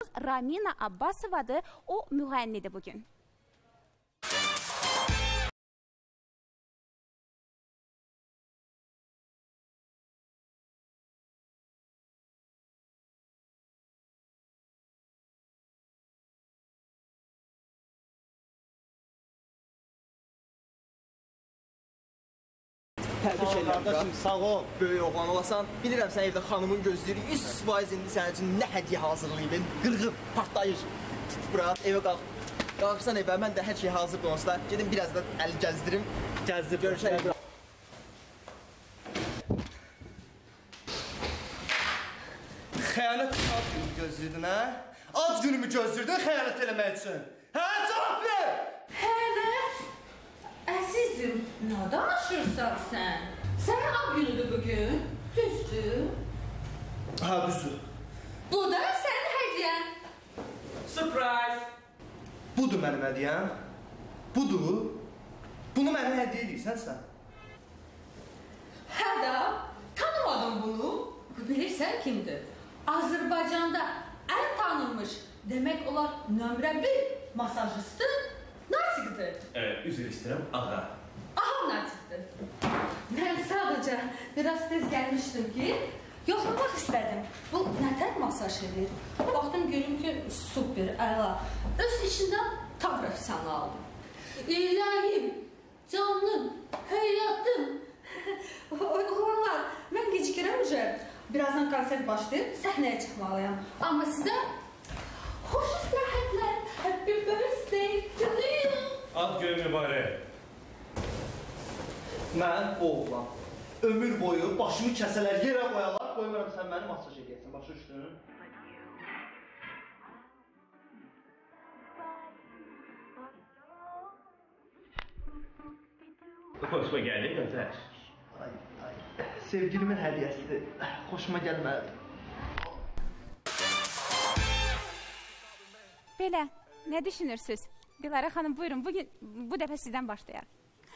Qonağımız Ramina Abbasovadır. O müğənnidir bugün. Təbrik edirəm qardaşım, sağ ol. Böyük oğlan olasan. Bilirəm sən evdə xanımın gözləyir. 100% indi sənin üçün nə hədiyyə hazırlayıb. Qırğın, partlayır. Tut bura, evə qalx. Qalxsan evə, mən də hər şey hazır qonusda. Gedim biraz da əli gəzdirim. Gəzdir, görüşərik. Xəyanət ad günümü gözləyirdin, hə? Ad günümü gözləyirdin xəyanət eləmək üçün. Hə, cavab ver! Xəyanət? Əzizim, nə danışırsan sən? Sənin ad günüdür bugün, düzdür? Ha, düzdür. Bu da sənin hədiyyən. Surprise! Budur mənim hədiyyəm. Budur. Bunu mənə hədiyyə edirsən sən. Hə da, tanımadım bunu. Bu bilirsən kimdir? Azərbaycanda ən tanınmış, demək olar nömrə 1 masajistdir, Natiqdir. Evet, üzr istəyirəm, ağa. Aha, Natiqdir. Mən sadəcə biraz tez gəlmişdim ki, yoxlamaq istədim. Bu nətər masaj edir? Baxdım, görüm ki, super, əla. Öz içindən tam profesionaldır. İlahim, canım, həyatım. Oğlanlar, mən gecikirəm üzə. Birazdan konsert başlayıb, səhnəyə çıxmalıyam. Amma sizə xoş istirahatlər, happy birthday to you. Ad günü mübarək. Mən o oğlan. Ömür boyu başımı kəsələr, yerə qoyalar, qoymuram sən məni masaj edəyəsən, başa düşdün? Xoşuma gəldi, gözəl. Sevgilimin hədiyyəsidir. Xoşuma gəlmədi. Belə, nə düşünürsünüz? Dilara xanım, buyurun, bugün bu dəfə sizdən başlayaq.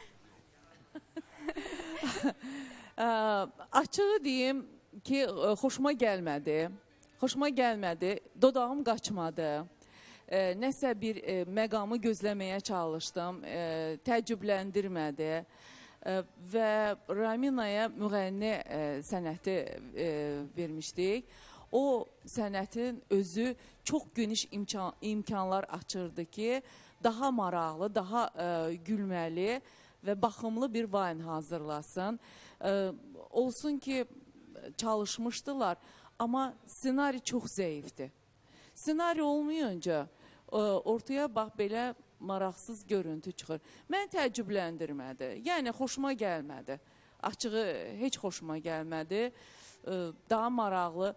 Açığı deyim ki, xoşuma gəlmədi. Xoşuma gəlmədi, dodağım qaçmadı. Nəsə bir məqamı gözləməyə çalışdım, təəccübləndirmədi. Və Raminaya müğənni sənəti vermişdik. O sənətin özü çox geniş imkanlar açırdı ki, daha maraqlı, daha gülməli və baxımlı bir vayn hazırlasın. Olsun ki, çalışmışdılar, amma ssenari çox zəifdir. Ssenari olmayınca ortaya bax belə maraqsız görüntü çıxır. Mən təəccübləndirmədi, yəni xoşuma gəlmədi. Açığı heç xoşuma gəlmədi. Daha maraqlı,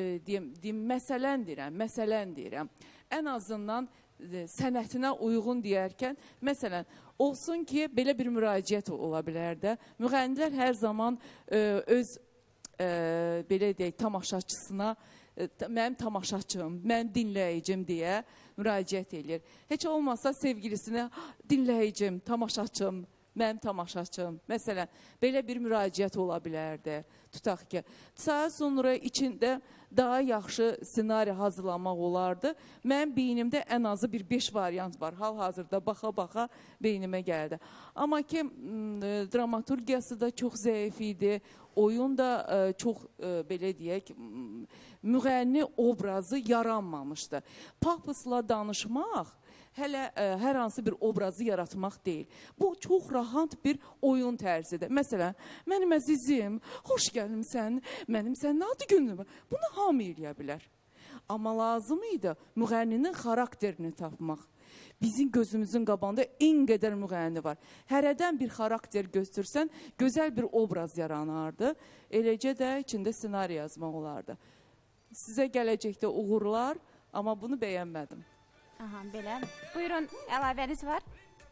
məsələn deyirəm. Ən azından sənətinə uyğun deyərkən, məsələn, olsun ki, belə bir müraciət ola bilər də. Müğənnilər hər zaman öz, belə deyək, tamaşaçısına, mənim tamaşaçım, mənim dinləyicim deyə müraciət edir. Heç olmasa sevgilisine dinləyicim, tamaşaçım, mənim tamaşaçım. Məsələn, belə bir müraciət ola bilərdi. Tutaq ki, saat sonra içində daha yaxşı ssenari hazırlamaq olardı. Mənim beynimdə ən azı bir 5 variant var. Hal-hazırda baxa-baxa beynimə gəldi. Amma ki, dramaturgiyası da çox zəif idi. Oyun da çox, belə deyək, müğənni obrazı yaranmamışdı. Papısla danışmaq hələ hər hansı bir obrazı yaratmaq deyil. Bu çox rahat bir oyun tərzidir. Məsələn, mənim əzizim, xoş gəlmsən, mənim sənin adı günüm. Bunu hamı eləyə bilər. Amma lazım idi müğənninin xarakterini tapmaq. Bizim gözümüzün qabağında en qədər müğənni var. Hərədən bir xarakter göstərsən, gözəl bir obraz yaranardı. Eləcə də içində ssenari yazmaq olardı. Sizə gələcəkdə uğurlar, amma bunu bəyənmədim. Aha, belə. Buyurun, əlavəniz var?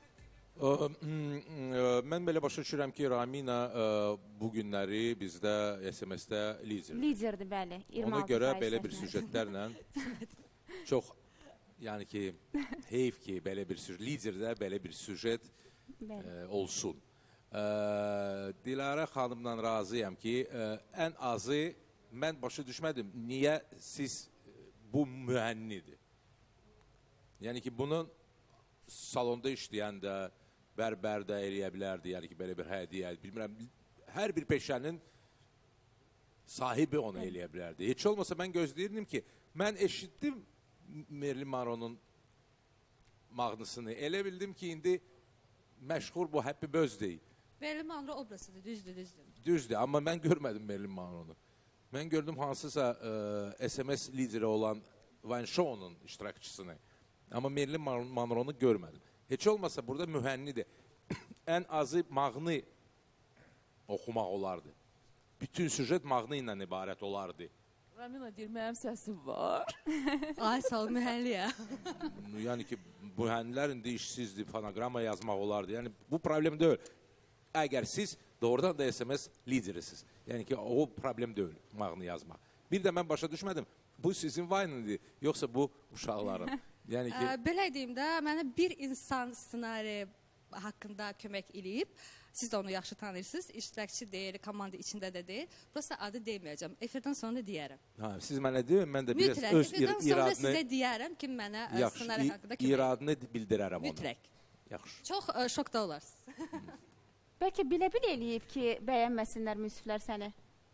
Mən belə başa düşürəm ki, Ramina bu günləri bizdə SMS-də liderdir. Liderdir, bəli. Ona görə belə bir süjetlərlə çox, yəni ki, heyf ki, belə bir süjet, liderdə belə bir süjet olsun. Dilara xanımla razıyam ki, ən azı mən başa düşmədim. Niyə siz bu mühənnidir. Yəni ki, bunun salonda işləyən də, bərbər də eləyə bilərdi, yəni ki, belə bir hədiyyə, bilmirəm, hər bir peşənin sahibi onu eləyə bilərdi. Heç olmasa mən gözləyirdim ki, mən eşitdim Marilyn Monroe'nun mahnısını, elə bildim ki, indi məşhur bu Happy Birthday. Marilyn Monroe obrazıdır, düzdür. Düzdür, amma mən görmədim Marilyn Monroe'nu. Mən gördüm hansısa SMS lideri olan Wayne Shaw'nun iştirakçısını. Amma Marilyn Monroe'nu görmədim. Heç olmasa burada mühənnidir. Ən azı mahnı oxumaq olardı. Bütün süjet mahnı ilə ibarət olardı. Ramina deyir, mənim səsim var. Ay sağ ol mühəlliyə. Yəni ki, mühənnilər indi işsizdir, fonoqrama yazmaq olardı. Yəni bu problem deyil. Əgər siz doğrudan da SMS liderisiniz. Yəni ki, o problem deyil, mahnı yazmaq. Bir də mən başa düşmədim, bu sizin Vine'dir, yoxsa bu uşaqların. Yəni ki... Belə deyim də, mənə bir insan ssenari haqqında kömək eləyib. Siz də onu yaxşı tanıyırsınız. İştirakçı deyil, komanda içində də deyil. Burası adı deməyəcəm. Efirdən sonra deyərəm. Ha, siz mənə deyin, mən də biraz mütləq. öz Efirdən sonra sizə deyərəm ki, mənə ssenari haqqında kömək eləyib. İradını bildirərəm onu. Mütləq. Yaxşı. Çox şokda olarsınız. Bəlkə bilə-bil eləyib ki, bəyənməsinlər müsiflər səni.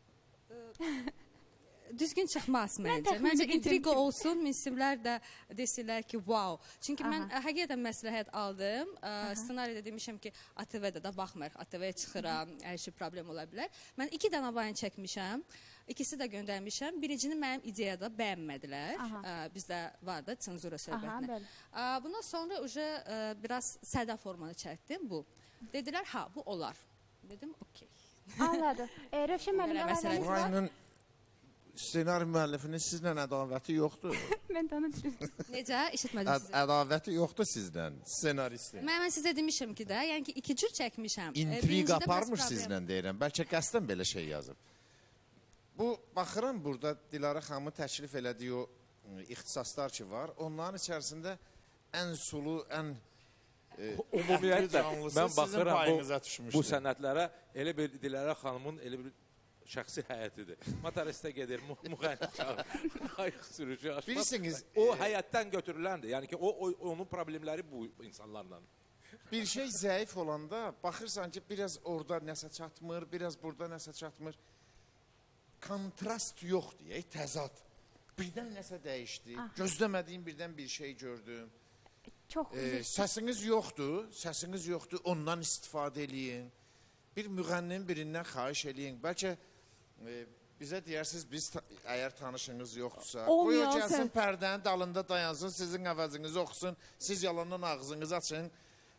Düzgün çıxmaz məncə. Məncə intriqa olsun, müsiflər də desinlər ki, wow. Çünki mən həqiqətən məsləhət aldım. Ssenariydə demişəm ki, ATV-də də baxmayaraq, ATV-yə çıxıram, hər şey problem ola bilər. Mən 2 dənə vayn çəkmişəm. İkisi də göndərmişəm. Birincini mənim ideyada bəyənmədilər. Bizdə var da senzura söhbətinə. Bundan sonra biraz sədə formanı çəkdim bu. Dedilər, ha, bu olar. Dedim, okey. Anladım. Rövşən müəllim, məsələniz var? Vayının ssenari müəllifinin sizlə ədavəti yoxdur. Mən də onu düşündüm. Necə? İşitmədim sizi. Ədavəti yoxdur sizlə, ssenaristin. Mən sizə demişəm ki də, yəni ki, 2 cür çəkmişəm. İntriq aparmış sizlə deyirəm. Bəlkə qəsdən belə şey yazıb. Bu, baxıram burada Dilarə xanımın təklif elədiyi o ixtisaslar ki var, onların içərisində ən sulu, ən Ümumiyyətlə, mən baxıram bu bu sənətlərə, elə bir Dilarə xanımın elə bir şəxsi həyətidir. Motoristə gedir, müğənni çağır, qayıq sürücü açmaq. Bilirsiniz, o həyətdən götürüləndir. Yəni ki, onun problemləri bu insanlarla. bir şey zəif olanda baxırsan ki, biraz orada nəsə çatmır, biraz burada nəsə çatmır. Kontrast yoxdur, təzad. Birdən nəsə dəyişdi, gözləmədiyim birdən bir şey gördüm. Çox Səsiniz yoxdur, ondan istifadə eləyin. Bir müğənninin birindən xahiş eləyin. Bəlkə bizə deyərsiniz, biz əgər tanışınız yoxdursa, qoy o gəlsin pərdənin dalında dayansın, sizin əvəzinizi oxusun, siz yalandan ağzınızı açın,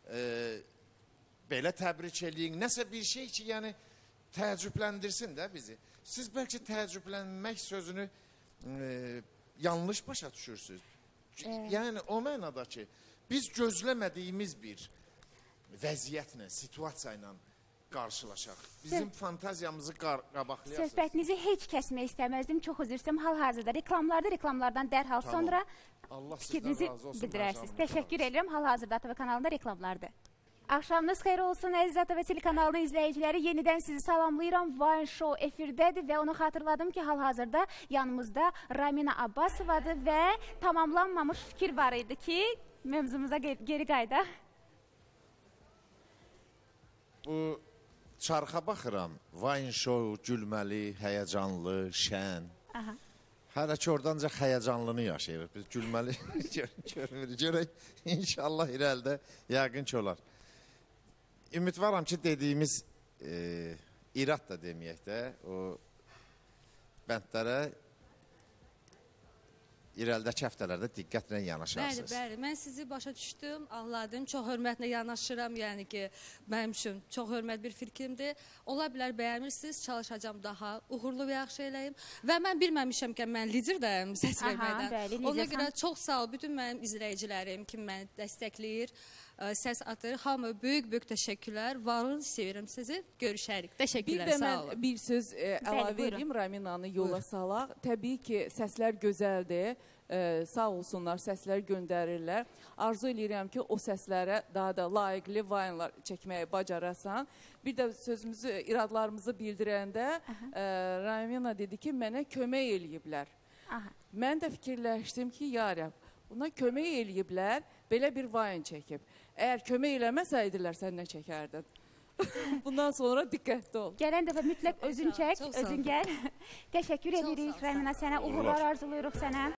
belə təbrik eləyin. Nəsə bir şey ki, yəni təəccübləndirsin də bizi. Siz bəlkə təəccüblənmək sözünü yanlış başa düşürsünüz. Yəni o mənada ki, biz gözləmədiyimiz bir vəziyyətlə, situasiya ilə qarşılaşaq. Bizim fantaziyamızı qabaqlayasınız. Söhbətinizi heç kəsmək istəməzdim. Çox üzr istəyirəm. Hal-hazırda reklamlardan dərhal sonra fikrinizi bildirərsiniz. Təşəkkür edirəm. Hal-hazırda ATV kanalında reklamlardır. Axşamınız xeyir olsun əziz ATV telekanalının izləyiciləri. Yenidən sizi salamlayıram. Wine Show efirdədir və onu xatırladım ki, hal-hazırda yanımızda Ramina Abbasovadır və tamamlanmamış fikir var idi ki, mövzumuza geri qaydaq. Bu çarxa baxıram. Wine Show gülməli, həyəcanlı, şən. Hələ ki, oradanca həyəcanlını yaşayırıq. Biz gülməli görmürük. Görək, inşallah irəlidə yəqin ki, olar. Ümidvaram ki, dediyimiz irad da deməyək də, o bəndlərə irəlidəki həftələrdə diqqətlə yanaşarsınız. Bəli, mən sizi başa düşdüm, anladım. Çox hörmətlə yanaşıram, yəni ki, mənim üçün çox hörmət bir fikrimdir. Ola bilər bəyənmirsiniz, çalışacağım daha uğurlu və yaxşı eləyim. Və mən bilməmişəm ki, mən liderdəyim səs verməkdən. Ona görə çox sağ ol, bütün mənim izləyicilərim ki, məni dəstəkləyir, səs atır. Hamı böyük təşəkkürlər. Varın, sevirəm sizi. Görüşərik. Təşəkkürlər, sağ olun. Bir də mən bir söz əlavə edeyim, Raminanı yola salaq. Təbii ki, səslər gözəldir. Sağ olsunlar, səslər göndərirlər. Arzu edirəm ki, o səslərə daha da layiqli vayınlar çəkməyi bacarasan. Bir də sözümüzü, iradlarımızı bildirəndə Ramina dedi ki, mənə kömək eləyiblər. Mən də fikirləşdim ki, yarəm, buna kömək eləyiblər, belə bir vayin çəkib. Əgər kömək eləməsəydilər, sən nə çəkərdin? Bundan sonra diqqətli ol. Gələn dəfə mütləq özün çək, özün gəl. Təşəkkür edirik Rəmina sənə, uğurlar arzulayırıq sənə.